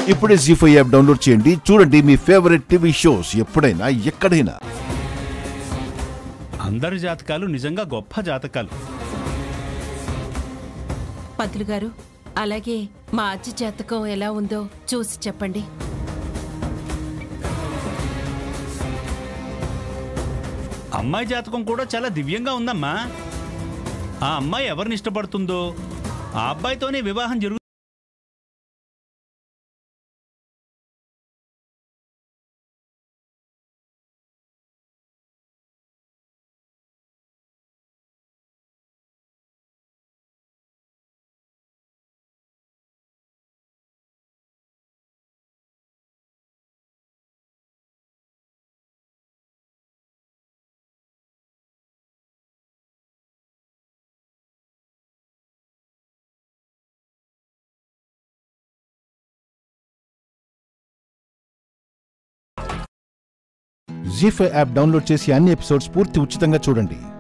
ఇప్పుడే జీ5 app download చేయండి. చూడండి మీ ఫేవరెట్ టీవీ షోస్ ఎప్పుడైనా ఎక్కడైనా. అందరి జాతకాలు నిజంగా గొప్ప జాతకాలు. పంతులు గారు, అలాగే మా అజ్జి జాతకం ఎలా ఉందో చూసి చెప్పండి. అమ్మాయి జాతకం కూడా చాలా దివ్యంగా ఉందమ్మా. ఆ అమ్మాయి ఎవరిని ఇష్టపడుతుందో ఆ అబ్బాయితోనే వివాహం జరుగుతుంది. జీ5 యాప్ డౌన్లోడ్ చేసి అన్ని ఎపిసోడ్స్ పూర్తి ఉచితంగా చూడండి.